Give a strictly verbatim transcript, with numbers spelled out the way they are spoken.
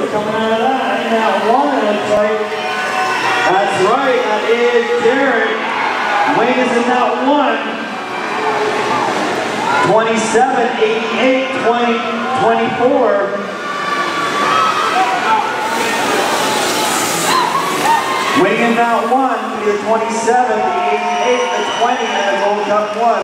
is coming out of that. And that one, it looks like. That's right, that is Jared. Wayne is in that one. twenty-seven, eighty-eight, twenty, twenty-four. Wayne in that one, the twenty-seven, the eighty-eight, the twenty, and the Gold Cup one.